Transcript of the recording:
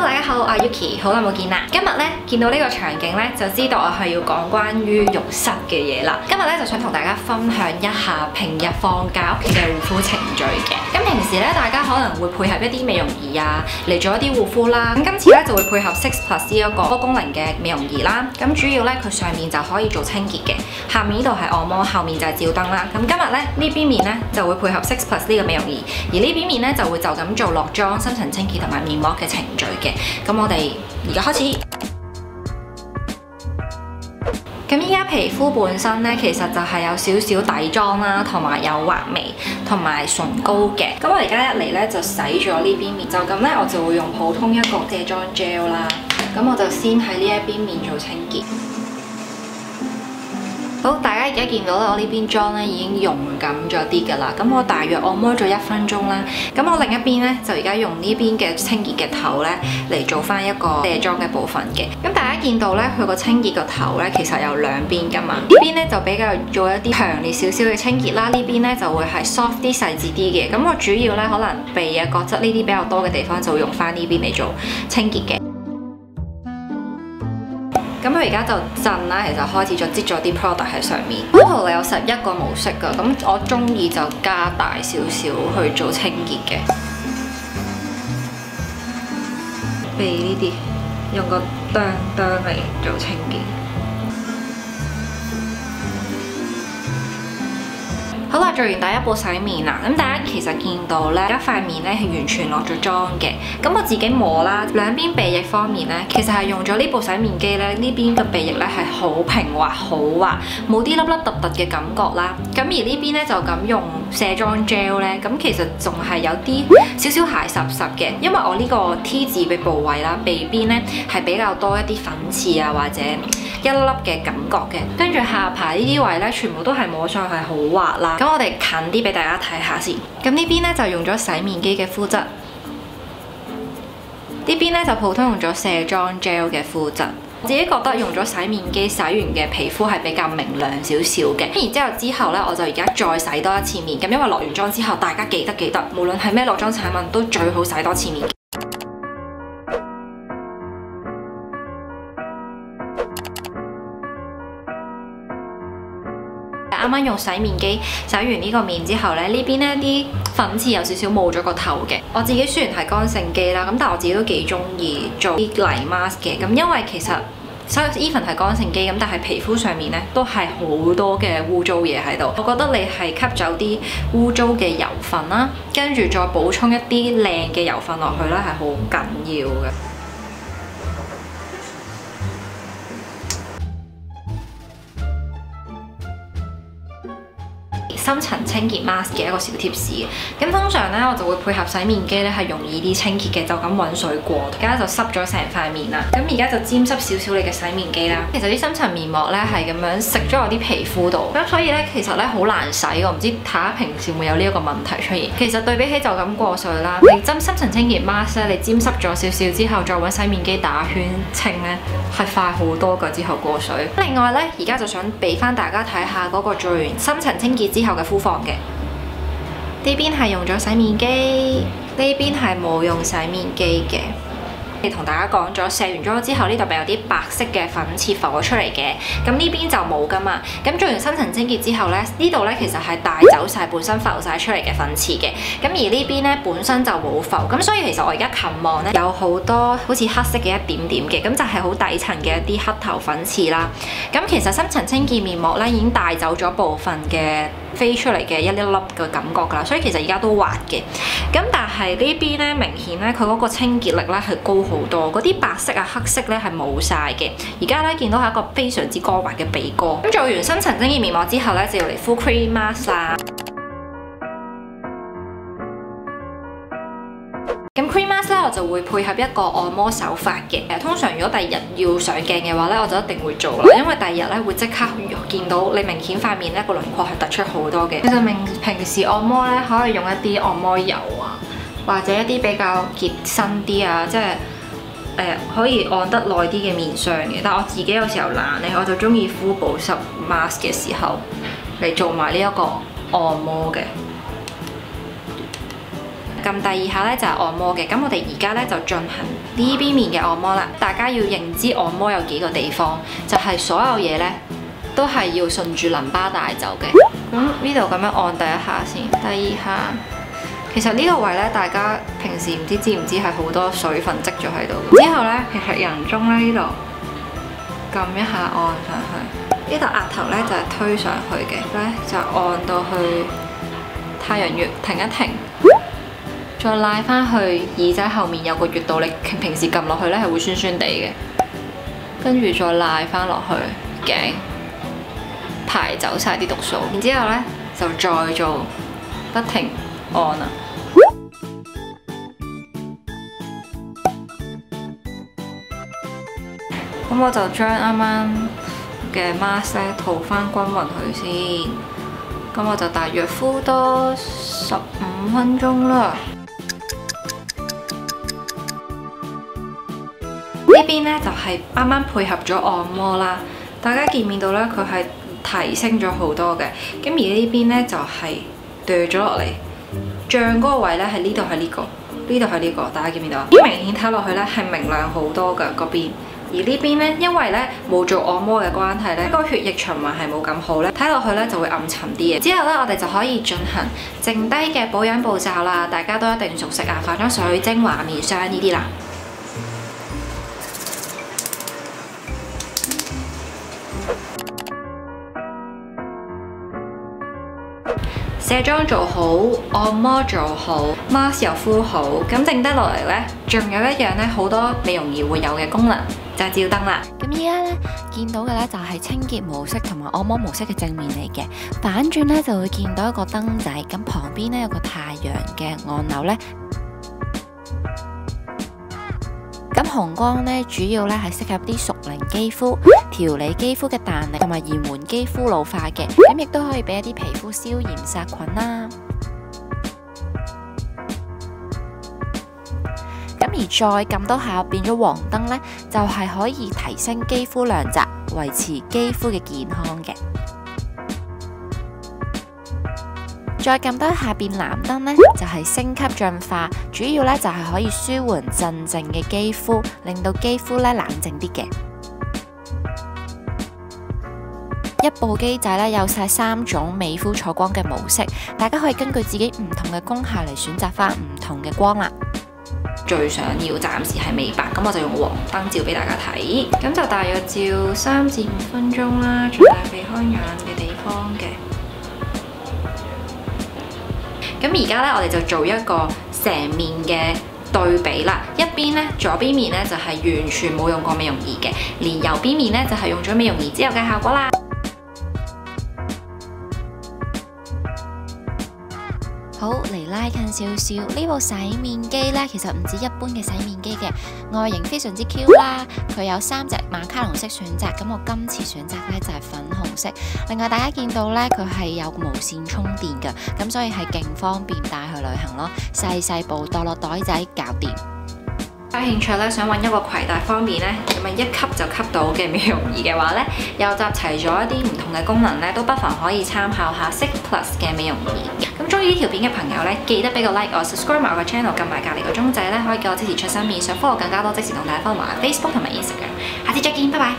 大家好，我係 Yuki， 好耐冇見啦。今日咧見到呢個場景咧，就知道我係要講關於浴室嘅嘢啦。今日咧就想同大家分享一下平日放假屋企嘅護膚程序嘅。咁平時咧，大家可能會配合一啲美容儀啊嚟做一啲護膚啦。咁今次咧就會配合 6+ 呢一個多功能嘅美容儀啦。咁主要咧佢上面就可以做清潔嘅，下面呢度係按摩，後面就係照燈啦。咁今日咧呢邊面咧就會配合 6+ 呢個美容儀，而呢邊面咧就會就咁做落妝、深層清潔同埋面膜嘅程序嘅。咁我哋而家開始。咁依家皮膚本身咧，其實就係有少少底妝啦，同埋有畫眉同埋唇膏嘅。咁我而家一嚟咧就洗咗呢邊面，就咁咧我就會用普通一個卸妝 gel 啦。咁我就先喺呢一邊面做清潔。好，大家而家見到咧，我呢邊妝咧已經溶緊咗啲㗎啦。咁我大約按摩咗1分鐘啦。咁我另一邊咧就而家用呢邊嘅清潔嘅頭咧嚟做翻一個卸妝嘅部分嘅。咁大家見到咧，佢個清潔個頭咧其實有兩邊㗎嘛。呢邊咧就比較做一啲強烈少少嘅清潔啦，呢邊咧就會係 soft 啲、細緻啲嘅。咁我主要咧可能鼻啊、角質呢啲比較多嘅地方就會用翻呢邊嚟做清潔嘅。咁佢而家就震啦，其實開始咗擠咗啲 product 喺上面。Total 有11個模式㗎，咁我中意就加大少少去做清潔嘅。鼻呢啲用個哚嚟做清潔。好啦，做完第一步洗面啦。咁大家其實見到咧，而家塊面咧係完全落咗妝嘅。咁我自己摸啦，兩邊鼻翼方面咧，其實係用咗呢部洗面機咧，呢邊嘅鼻翼咧係好平滑、好滑，冇啲粒粒突突嘅感覺啦。咁而呢邊咧就咁用卸妝 gel 咧，咁其實仲係有啲少少鞋濕濕嘅，因為我呢個 T 字嘅部位啦，鼻邊咧係比較多一啲粉刺啊或者一粒嘅感覺嘅。跟住下巴呢啲位咧，全部都係摸上去好滑啦。咁我哋近啲俾大家睇下先。咁呢邊咧就用咗洗面機嘅膚質，呢邊咧就普通用咗卸妝 gel 嘅膚質。我自己覺得用咗洗面機洗完嘅皮膚係比較明亮少少嘅。然之後咧，我就而家再洗多一次面。咁因為落完妝之後，大家記得，無論係咩落妝產品都最好洗多次面。啱啱用洗面機洗完呢個面之後咧，呢邊咧啲粉刺有少少冇咗個頭嘅。我自己雖然係乾性肌啦，咁但係我自己都幾中意做啲泥 mask 嘅。咁因為其實 even 係乾性肌咁，但係皮膚上面咧都係好多嘅污糟嘢喺度。我覺得你係吸走啲污糟嘅油分啦，跟住再補充一啲靚嘅油分落去咧，係好緊要嘅。深層清潔 mask 嘅一個小貼士。咁通常咧，我就會配合洗面機咧，係容易啲清潔嘅，就咁揾水過。而家就濕咗成塊面啦。咁而家就沾濕少少你嘅洗面機啦。其實啲深層面膜咧係咁樣食咗我啲皮膚度，咁所以咧其實咧好難洗。我唔知大家平時會有呢一個問題出現。其實對比起就咁過水啦，你針深層清潔 mask 咧，你沾濕咗少少之後，再揾洗面機打圈清咧，係快好多㗎。之後過水。另外咧，而家就想俾翻大家睇下嗰個做完深層清潔之後嘅膚況嘅。呢邊係用咗洗面機，呢邊係冇用洗面機嘅。同大家講咗，卸完妝之後呢度咪有啲白色嘅粉刺浮咗出嚟嘅，咁呢邊就冇噶嘛。咁做完深層清潔之後咧，呢度咧其實係帶走晒本身浮晒出嚟嘅粉刺嘅。咁而呢邊咧本身就冇浮，咁所以其實我而家近望咧有好多好似黑色嘅一點點嘅，咁就係好底層嘅一啲黑頭粉刺啦。咁其實深層清潔面膜咧已經帶走咗部分嘅飛出嚟嘅一粒粒嘅感覺㗎啦，所以其實而家都滑嘅。咁但係呢邊咧明顯咧佢嗰個清潔力咧係高好多，嗰啲白色啊黑色咧係冇晒嘅。而家咧見到係一個非常之光滑嘅鼻哥。咁做完深層清潔面膜之後咧，就要嚟敷 cream mask 啦。咁 cream mask 咧，我就會配合一個按摩手法嘅。通常如果第二日要上鏡嘅話咧，我就一定會做啦，因為第二日咧會即刻見到你明顯塊面咧個輪廓係突出好多嘅。其實平時按摩咧可以用一啲按摩油啊，或者一啲比較結身啲啊，即係可以按得耐啲嘅面霜嘅。但我自己有時候懶咧，我就中意敷保濕 mask 嘅時候嚟做埋呢一個按摩嘅。 撳第2下咧就係按摩嘅。咁我哋而家咧就進行呢邊面嘅按摩啦。大家要認知按摩有幾個地方，就係所有嘢咧都係要順住淋巴帶走嘅。咁呢度咁樣按第1下先，第2下。其實呢個位咧，大家平時唔知唔知係好多水分積咗喺度。之後咧，其實人中咧呢度撳一下按上去，呢度額頭咧就係推上去嘅，咧就按到去太陽穴停一停，再拉翻去耳仔後面有個穴道，你平時撳落去咧係會酸酸地嘅，跟住再拉翻落去頸，排走晒啲毒素。然之後咧就再做不停按啊。咁我就將啱啱嘅 mask 咧塗翻均勻佢先。咁我就大約敷多15分鐘啦。呢邊咧就係啱啱配合咗按摩啦，大家見唔見到咧？佢係提升咗好多嘅。咁而呢邊咧就係墮咗落嚟，脹嗰個位咧係呢度係呢個，呢度係呢個，大家見唔見到？明顯睇落去咧係明亮好多㗎嗰邊。而呢邊咧，因為咧冇做按摩嘅關係咧，個血液循環係冇咁好咧，睇落去咧就會暗沉啲嘅。之後咧，我哋就可以進行剩低嘅保養步驟啦，大家都一定熟悉啊，化妝水、精華、面霜呢啲啦。卸妝做好，按摩做好 ，mask 又敷好，咁剩低落嚟呢，仲有一樣呢，好多美容儀會有嘅功能，就係照燈啦。 咁依家呢，見到嘅呢就係清潔模式同埋按摩模式嘅正面嚟嘅，反轉呢，就會見到一個燈仔，咁旁邊呢，有個太陽嘅按鈕呢。咁紅光呢，主要呢係適合啲熟齡肌膚、調理肌膚嘅彈力同埋延緩肌膚老化嘅，咁亦都可以俾一啲皮膚消炎殺菌啦。咁而再撳多下變咗黃燈呢，就係可以提升肌膚亮澤，維持肌膚嘅健康嘅。再撳多一下變藍燈呢，就係升級進化，主要呢就係可以舒緩鎮靜嘅肌膚，令到肌膚呢冷靜啲嘅。一部機仔呢有晒3種美膚採光嘅模式，大家可以根據自己唔同嘅功效嚟選擇翻唔同嘅光啦。 最想要暫時係美白，咁我就用黃燈照俾大家睇，咁就大約照3至5分鐘啦，盡量避開眼嘅地方嘅。咁而家咧，我哋就做一個成面嘅對比啦。一邊咧，左邊面咧就係完全冇用過美容儀嘅，連右邊面咧就係用咗美容儀之後嘅效果啦。 好，嚟拉近少少，呢部洗面機呢，其實唔止一般嘅洗面機嘅，外形非常之 Q 啦。佢有3隻馬卡龍色選擇，咁我今次選擇呢就係粉紅色。另外大家見到呢，佢係有無線充電嘅，咁所以係勁方便帶去旅行咯，細細部袋落袋仔搞掂。 有興趣咧，想揾一個攜帶方便咧，咁啊一吸就吸到嘅美容儀嘅話咧，又集齊咗一啲唔同嘅功能咧，都不妨可以參考下 Six Plus 嘅美容儀。咁中意呢條片嘅朋友咧，記得俾個 like 我 ，subscribe 埋我個 channel， 撳埋隔離個鐘仔咧，可以叫我支持出新片。想 follow 更加多即時動態，follow 埋 Facebook 同埋 Instagram。下次再見，拜拜。